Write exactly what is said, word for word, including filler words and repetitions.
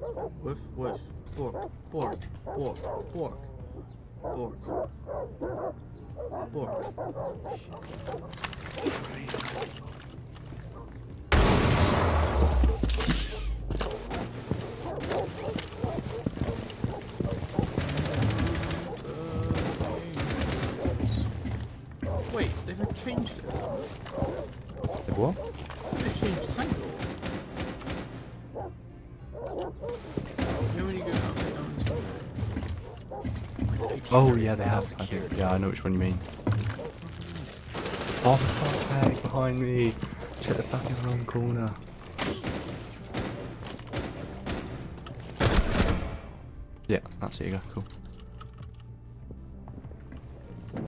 Woof, woof. Bork, bork, bork, bork, bork, bork. Wait, they've changed this. The what? They've changed this angle. You know when you go up and down this way? Oh yeah, they have. I think. Yeah, I know which one you mean. Oh, for fuck's sake, behind me! Check the fucking wrong corner. Yeah, that's it. You go. Cool.